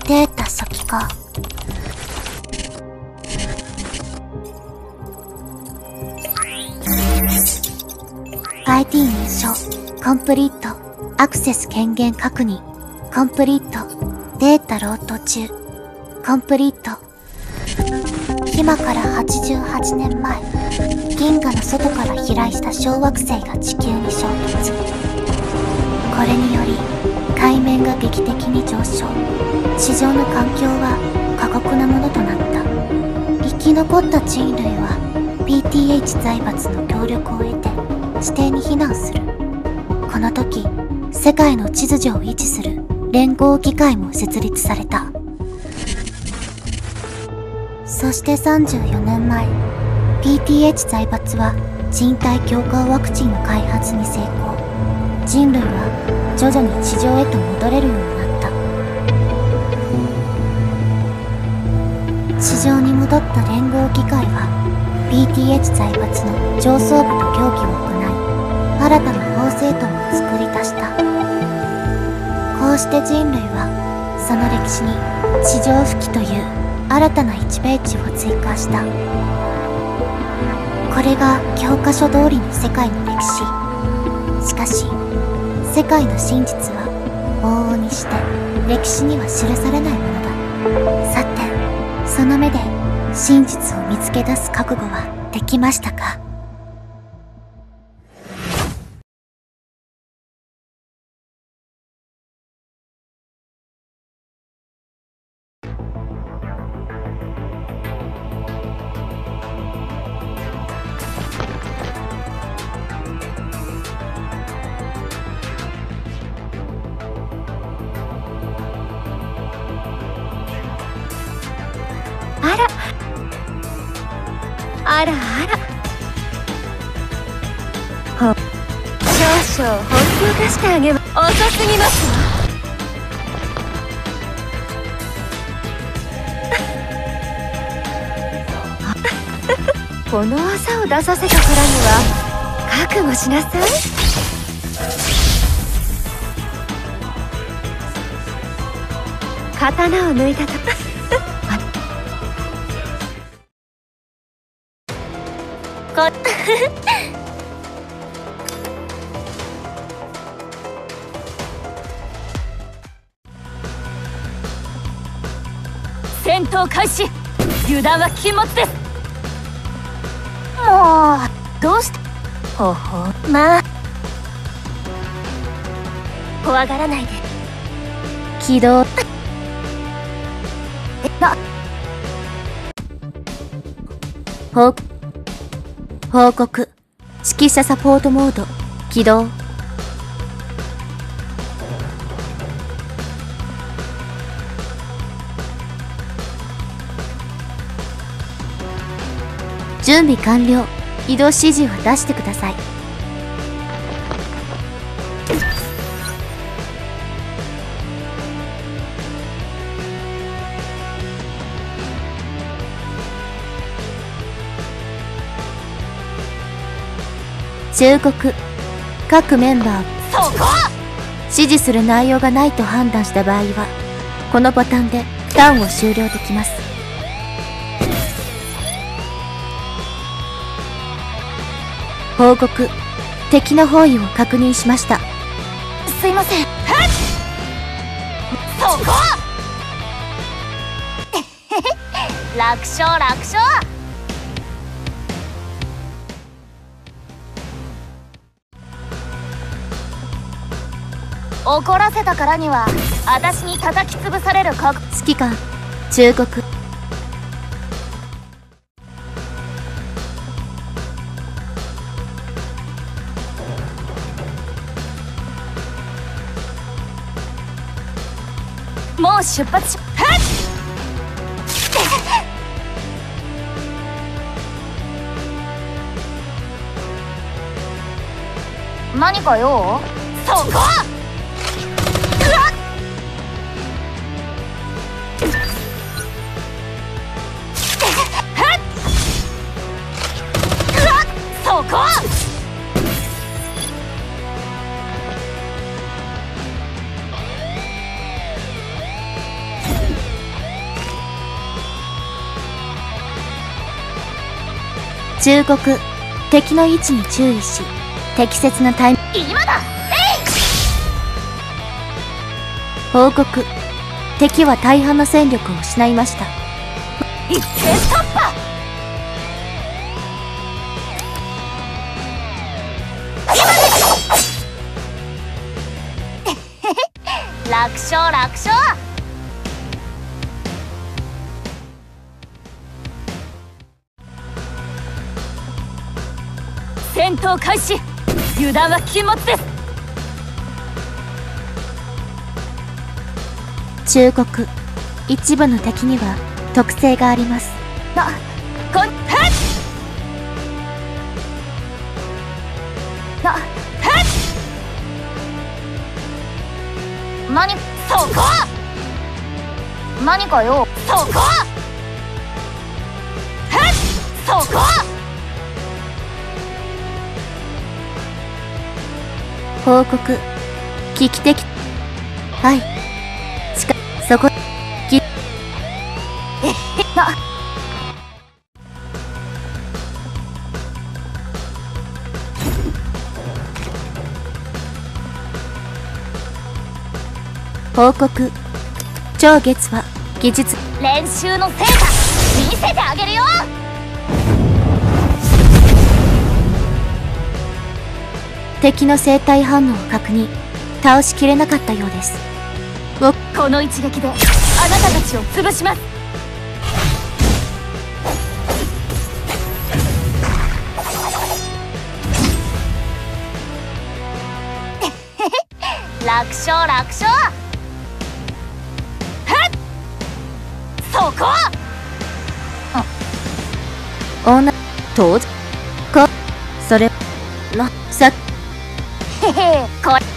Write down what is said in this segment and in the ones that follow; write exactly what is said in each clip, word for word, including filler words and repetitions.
データ初期化。アイディー 認証コンプリート。アクセス権限確認コンプリート。データロード中コンプリート。今からはちじゅうはちねんまえ、銀河の外から飛来した小惑星が地球に衝突。これにより海面が劇的に上昇。地上の環境は過酷なものとなった。生き残った人類は ピーティーエイチ 財閥の協力を得て地底に避難する。この時、世界の秩序を維持する連合議会も設立された。そしてさんじゅうよねんまえ、ピーティーエイチ 財閥は人体強化ワクチンの開発に成功。人類は徐々に地上へと戻れるようになった。地上に戻った連合議会は ピーティーエイチ 財閥の上層部と協議を行い、新たな法制度を作り出した。こうして人類はその歴史に地上復帰という新たないちページを追加した。これが教科書通りの世界の歴史。しかし世界の真実は往々にして歴史には記されないものだ。さて、その目で真実を見つけ出す覚悟はできましたか？ あらあらあら、ほ少々本気を出してあげま遅すぎますわ。この技を出させたからには覚悟しなさい。刀を抜いたとこ戦闘開始。油断は禁物です。もうどうしてほほまあ怖がらないで。起動な報報告。指揮者サポートモード起動。準備完了。移動指示を出してください。忠告。各メンバー、 そこ指示する内容がないと判断した場合はこのボタンでターンを終了できます。報告。敵の方位を確認しました。 すいません。そこ楽勝楽勝。怒らせたからには私に叩き潰される覚悟。 指揮官。忠告。 もう出発し何か用？そこそこ忠告。敵の位置に注意し、適切なタイミング。 今だ。 報告。敵は大半の戦力を失いました。 一斉突破。楽勝楽勝。戦闘開始。油断は禁物です。 忠告。一部の敵には特性があります。 な、こん、はっな、はっ何、そこ何かよ、そこはっそこ報告。危機的。はい。しか、そこ、き、 な、 報告。超月は、技術。 練習の成果見せてあげるよ。 敵の生体反応を確認。倒しきれなかったようです。 この一撃であなたたちを潰します。楽勝楽勝。はっそこ女、当時、こ、それ、な、さ、 へへこれ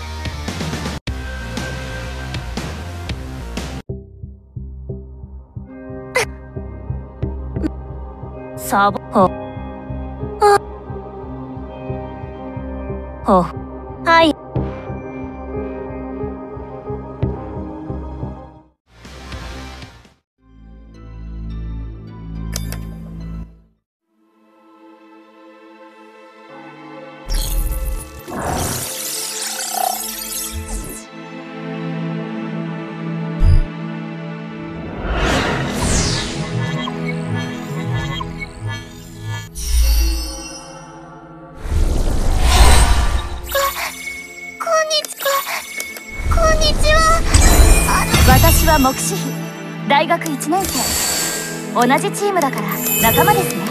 サボほほはい。私は目視妃、大学いちねん生。同じチームだから仲間ですね。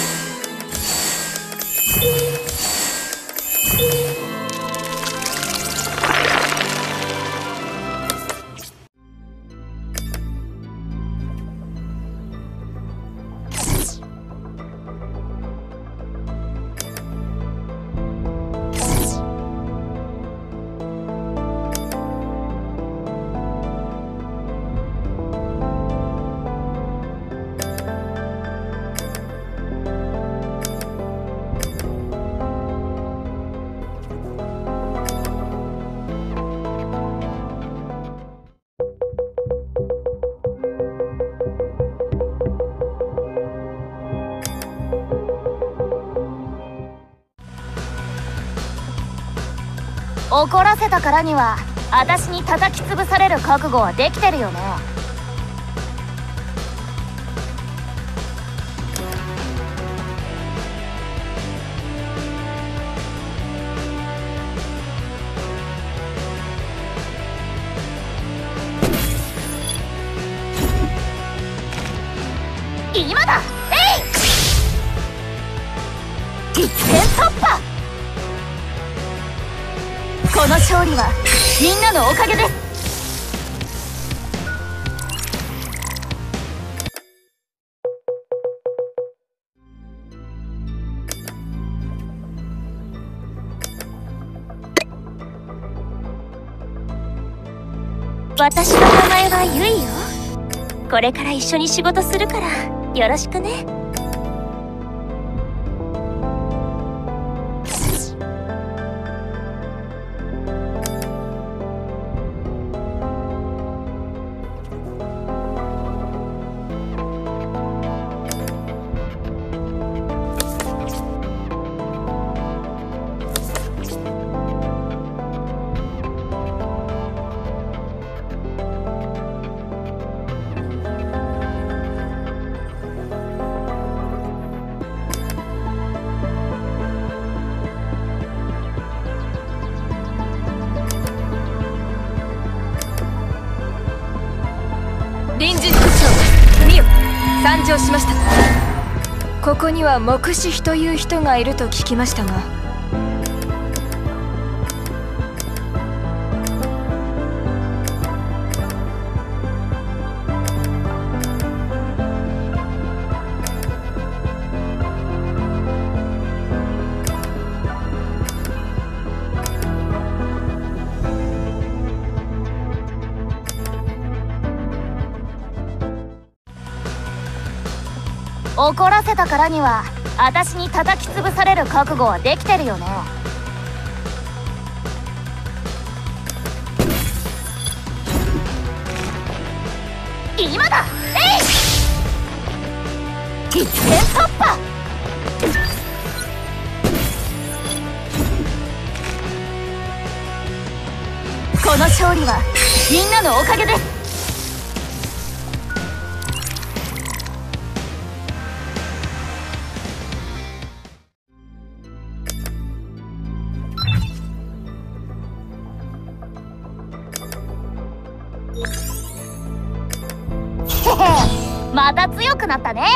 怒らせたからには私に叩き潰される覚悟はできてるよね。今だ。えい一点突破。この勝利はみんなのおかげです。 私の名前はゆいよ。これから一緒に仕事するからよろしくね。 臨時副長ミオ参上しました。ここには目視という人がいると聞きましたが。 怒らせたからには私に叩き潰される覚悟はできてるよね。今だ。えい、一点突破。この勝利はみんなのおかげです。また強くなったね。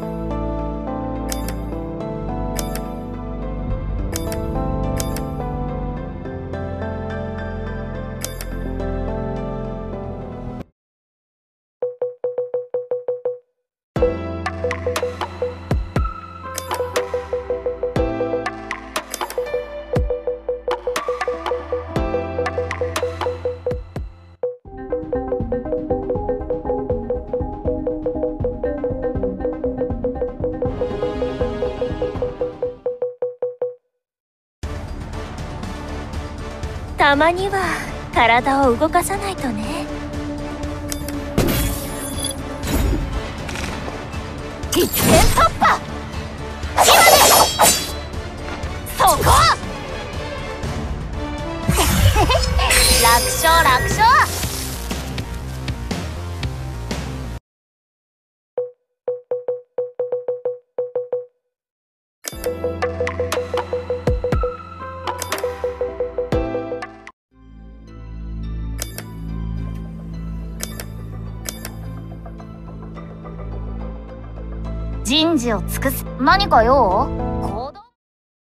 たまには体を動かさないとね。一点突破。今ですそこ楽勝楽勝。人事を尽くす。何か用？